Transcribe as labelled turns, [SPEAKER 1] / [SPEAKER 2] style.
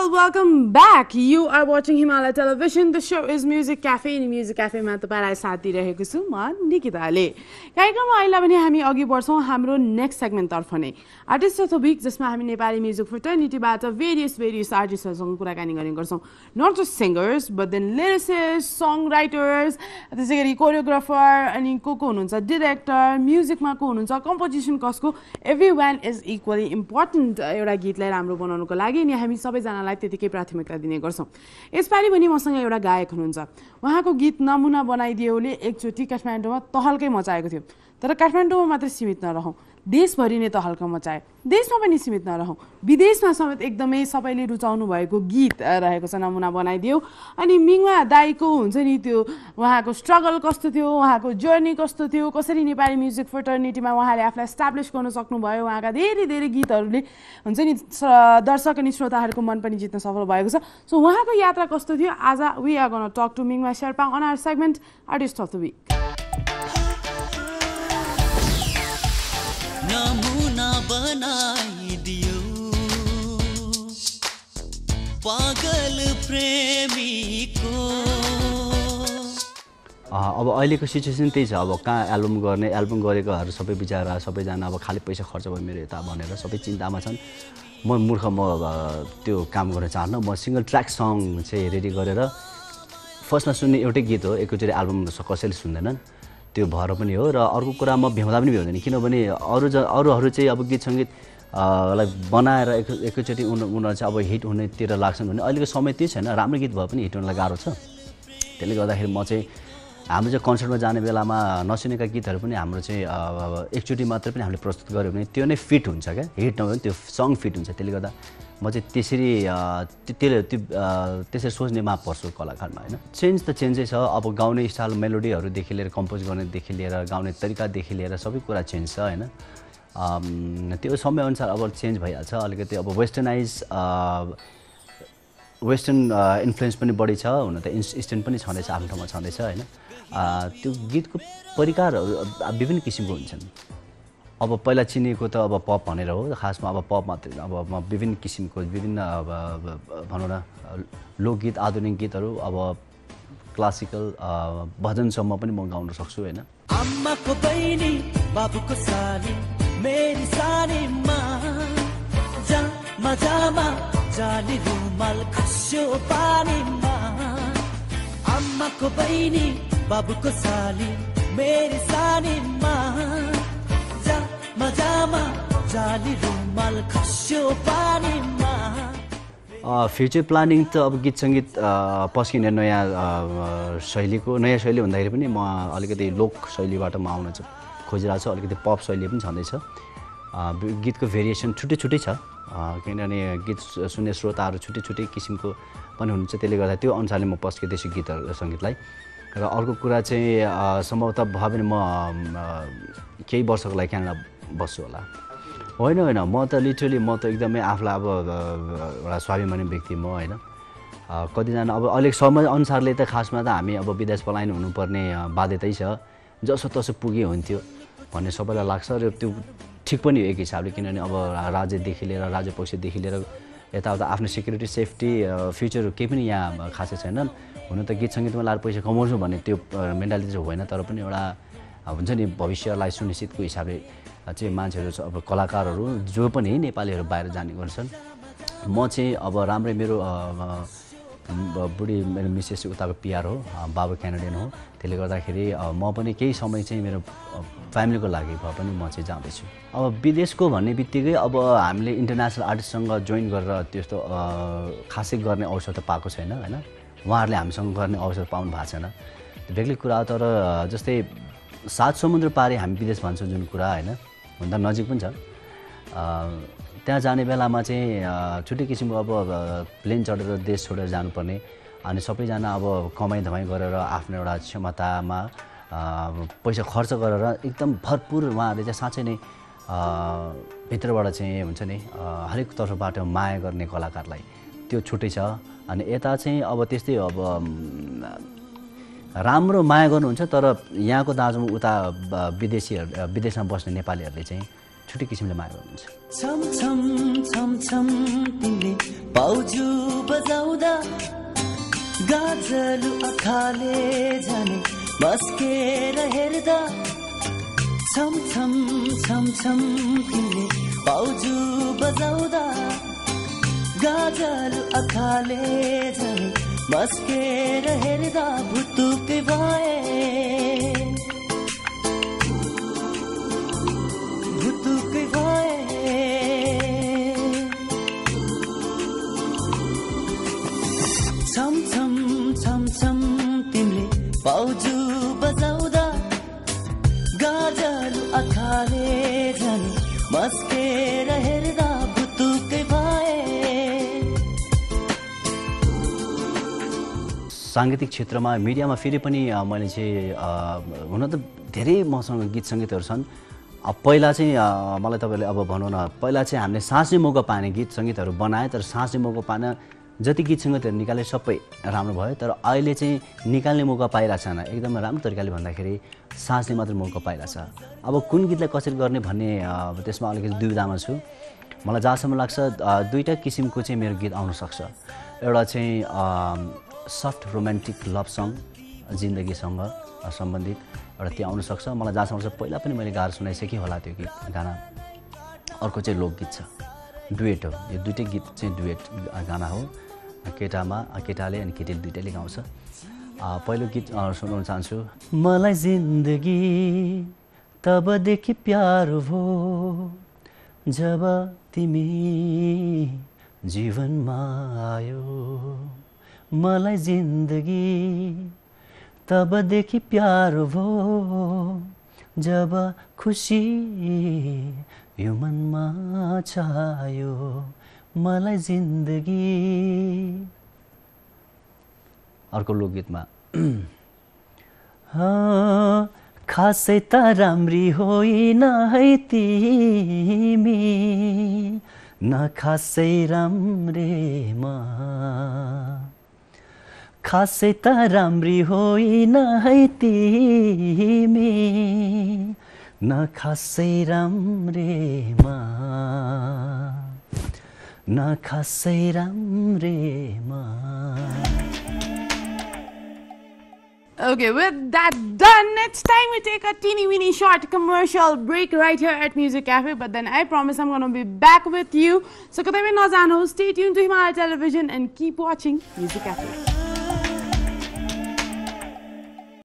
[SPEAKER 1] all, welcome back. You are watching Himalaya Television. The show is Music Cafe. In Music Cafe मा तपाईलाई साथ दिइरहेको छु म निकिताले। कार्यक्रममा अहिले भने हामी अघि बढ्छौं हाम्रो नेक्स्ट सेगमेन्ट तर्फ नै। आर्टिस्ट अफ द वीक जसमा हामी नेपाली म्युजिक फ्रेटर्निटीबाट भेरियस आर्टिस्टहरुसँग कुराकानी गर्ने गर्छौं। Not just singers but then lyricist, song writers, त्यसैगरी कोरियोग्राफर अनि को हुनुहुन्छ डाइरेक्टर, म्युजिकमा को हुनुहुन्छ, कम्पोजिसन कसको, एभ्रीवन इज इक्वली इम्पोर्टेन्ट एउटा गीतलाई राम्रो बनाउनको लागि नि हामी सबैजनालाई त्यतिकै प्राथमिकता दिने गर्छौं। यसपालि पनि मसँग एउटा गायक हुनुहुन्छ। उहाँको गीत नमुना बनाइदियोले एकचोटी काठमाडौँमा तहल्कै मचाएको थियो। तर काठमाडौँमा मात्र सीमित नरहौं, देशभरि नै तहल्का मचाए। देशमा पनि सीमित नरहौं, विदेशमा समेत एकदमै सबैले रुचाउनु भएको गीत रहेको छ नमुना बनाइदियो। अनि मिङमा दाइको हुन्छ नि त्यो उहाँको स्ट्रगल कस्तो थियो, उहाँको जर्नी कस्तो थियो, कसरी नेपाली म्युजिक फ्रेटर्निटीमा उहाँले आफूलाई एस्टाब्लिश गर्न सक्नुभयो, उहाँका धेरै गीतहरूले हुन्छ नि दर्शक अनि श्रोताहरूको मन पनि जित्न सफल भएको छ। सो उहाँको यात्रा कस्तो थियो आज we are gonna talk to मिङमा Sherpa on our segment artist of the week.
[SPEAKER 2] नमुना बनाइदियो पागल प्रेमीको।
[SPEAKER 3] अब अहिलेको सिचुएसन त्यही छ। अब कहाँ एल्बम गरेकोहरू सबै बिचारा सबैजना अब खाली पैसा खर्च भयो मेरो यता भनेर सबै चिन्तामा छन्। म मूर्ख, म त्यो काम गर्न चाहन्न। म सिंगल ट्र्याक सङ चाहिँ रेडी गरेर फर्स्टमा सुन्ने एउटै गीत हो, एकैचोटि एल्बम कसैले सुन्दैनन्, त्यो भएर पनि हो। र अर्को कुरा म भ्याउँदा पनि भ्याउँदैन, किनभने अरूहरू चाहिँ अब गीत सङ्गीत लाई बनाएर एकैचोटि उनीहरू चाहिँ अब हिट हुनेतिर लाग्छन् भने अहिलेको समय त्यही छैन। राम्रो गीत भए पनि हिट हुनलाई गाह्रो छ। त्यसले गर्दाखेरि म चाहिँ हाम्रो चाहिँ कन्सर्टमा जाने बेलामा नसुनेका गीतहरू पनि हाम्रो चाहिँ एकचोटि मात्र पनि हामीले प्रस्तुत गऱ्यो भने त्यो नै फिट हुन्छ क्या, हिट नभए पनि त्यो सङ फिट हुन्छ। त्यसले गर्दा म चाहिँ त्यसरी सोच्नेमा पर्छु कलाकारमा होइन। चेन्ज त चेन्जै छ। अब गाउने स्टाइल, मेलोडीहरूदेखि लिएर कम्पोज गर्नेदेखि लिएर गाउने तरिकादेखि लिएर सबै कुरा चेन्ज छ होइन। त्यो समयअनुसार अब चेन्ज भइहाल्छ अलिकति। अब वेस्टर्न इन्फ्लुएन्स पनि बढी छ, हुन त इस्टर्न पनि छँदैछ, आफ्नो ठाउँमा छँदैछ होइन। त्यो गीतको परिकारहरू विभिन्न किसिमको हुन्छन्। अब पहिला चिनिएको त अब पप भनेर हो, खासमा अब पप मात्रै। अब म विभिन्न किसिमको विभिन्न अब भनौँ न लोकगीत, आधुनिक गीतहरू, अब क्लासिकल भजनसम्म पनि म गाउन सक्छु होइन।
[SPEAKER 2] आमाको बहिनी बाबुको सानी मेरी सानीमा जा मजामा जानी रुमाल खस्यो पानीमा। आमाको बहिनी बाबुको साली मेरी सानीमा जा मजामा जानी रुमाल खस्यो पानीमा।
[SPEAKER 3] फ्युचर प्लानिङ त अब गीत सङ्गीत पस्किने नयाँ शैली भन्दाखेरि पनि म अलिकति लोक शैलीबाट म आउन खोजिरहेको छु। अलिकति पप शैली पनि छँदैछ। गीतको भेरिएसन छुट्टै छ, किनभने गीत सुन्ने श्रोताहरू छुट्टै किसिमको पनि हुनुहुन्छ। त्यसले गर्दा त्यो अनुसारले म पस्किँदैछु गीतहरू सङ्गीतलाई। र अर्को कुरा चाहिँ सम्भवतः भयो भने म केही वर्षको लागि क्यानाडा बस्छु होला। होइन, म त लिटरली म त एकदमै आफूलाई अब एउटा स्वाभिमानी व्यक्ति म होइन। कतिजना अब अहिलेको समय अनुसारले त खासमा त हामी अब विदेश पलायन हुनुपर्ने बाध्यतै छ। जसो तसो पुगे हुन्थ्यो भन्ने सबैलाई लाग्छ र त्यो ठिक पनि हो एक हिसाबले, किनभने अब राज्यदेखि लिएर राज्य पक्षदेखि लिएर यताउता आफ्नो सिक्युरिटी, सेफ्टी, फ्युचर केही पनि यहाँ खासै छैनन्। हुन त गीत सङ्गीतमा लाएर पैसा कमाउँछु भन्ने त्यो मेन्टालिटी चाहिँ होइन, तर पनि एउटा हुन्छ नि भविष्यलाई सुनिश्चितको हिसाबले चाहिँ मान्छेहरू अब कलाकारहरू जो पनि नेपालीहरू बाहिर जाने गर्छन्। म चाहिँ अब राम्रै मेरो बुढी मेरो मिसेस उताको पिआर हो, बाबु क्यानाडियन हो। त्यसले गर्दाखेरि म पनि केही समय चाहिँ मेरो फ्यामिलीको लागि भए पनि म चाहिँ जाँदैछु। अब विदेशको भन्ने बित्तिकै अब हामीले इन्टरनेसनल आर्टिस्टसँग जोइन गरेर त्यस्तो खासै गर्ने अवसर त पाएको छैन होइन। उहाँहरूले हामीसँग गर्ने अवसर पाउनु भएको छैन, बेग्लै कुरा। तर जस्तै 7 समुद्र पारी हामी विदेश भन्छौँ जुन कुरा होइन, हुन त नजिक पनि छ। त्यहाँ जाने बेलामा चाहिँ छुट्टै किसिमको अब प्लेन चढेर देश छोडेर जानुपर्ने, अनि सबैजना अब कमाइ धमाइ गरेर आफ्नो एउटा क्षमतामा पैसा खर्च गरेर एकदम भरपुर उहाँहरूले चाहिँ साँच्चै नै भित्रबाट चाहिँ हुन्छ नि हरेक तर्फबाट माया गर्ने कलाकारलाई त्यो छुट्टै छ। अनि यता चाहिँ अब त्यस्तै अब राम्रो माया गर्नुहुन्छ, तर यहाँको दाजुमा उता विदेशमा बस्ने नेपालीहरूले चाहिँ छुट्टै किसिमले माया गर्नुहुन्छ
[SPEAKER 2] छम छम छम छम तिमीले बाउजु बजाउँदा गाजलु आँखाले जाने बस्केर हेर्दा छम छम छम छम तिमीले बाउजु बजाउँदा गाजलु आँखाले जाने बस्केर हेर्दा भुतुकै भए भुतुकै भए छम छम छम छम तिमीले बाउजु बजाउँदा गाजलु आँखाले जाने बस्केर हेर्दा भुतुकै भए
[SPEAKER 3] साङ्गीतिक क्षेत्रमा मिडियामा फेरि पनि मैले चाहिँ हुन त धेरै मसँग गीत सङ्गीतहरू छन् पहिला चाहिँ मलाई तपाईँले अब भनौँ न पहिला चाहिँ हामीले साँच्चै मौका पाने गीत सङ्गीतहरू बनाएँ तर साँच्चै मौका पाएन जति गीत सङ्गीतहरू निकाले सबै राम्रो भयो तर अहिले चाहिँ निकाल्ने मौका पाइरहेको छैन एकदमै राम्रो तरिकाले भन्दाखेरि साँच्चै मात्र मौका पाइरहेछ अब कुन गीतलाई कसरी गर्ने भन्ने त्यसमा अलिकति दुविधामा छु मलाई जहाँसम्म लाग्छ दुईवटा किसिमको चाहिँ मेरो गीत आउनसक्छ एउटा चाहिँ सफ्ट रोमान्टिक लभ सङ जिन्दगीसँग सम्बन्धित एउटा त्यो आउनसक्छ मलाई जहाँसम्म छ पहिला पनि मैले गाएर सुनाइसकेँ होला त्यो गीत गाना अर्को चाहिँ लोकगीत छ डुएट हो यो दुइटै गीत चाहिँ डुएट गाना हो केटाले अनि केटीले दुइटैले गाउँछ पहिलो गीत सुनाउन चाहन्छु
[SPEAKER 2] मलाई जिन्दगी तबदेखि प्यारो भो जब तिमी जीवनमा आयो मलाई जिन्दगी तबदेखि प्यारो भो जब खुसी यो मनमा छायो मलाई जिन्दगी
[SPEAKER 3] अर्को लोकगीतमा
[SPEAKER 2] खासै त राम्री होइन है तिमी न खासै राम्रेमा खासै त राम्री होइन है तिमी न खासै राम्रेमा न खासै राम्रेमा
[SPEAKER 1] Okay, with that done, it's time we take a teeny weeny short commercial break right here at Music Cafe. But then I promise I'm going to be back with you. So, stay tuned to Himalaya Television and keep watching Music Cafe.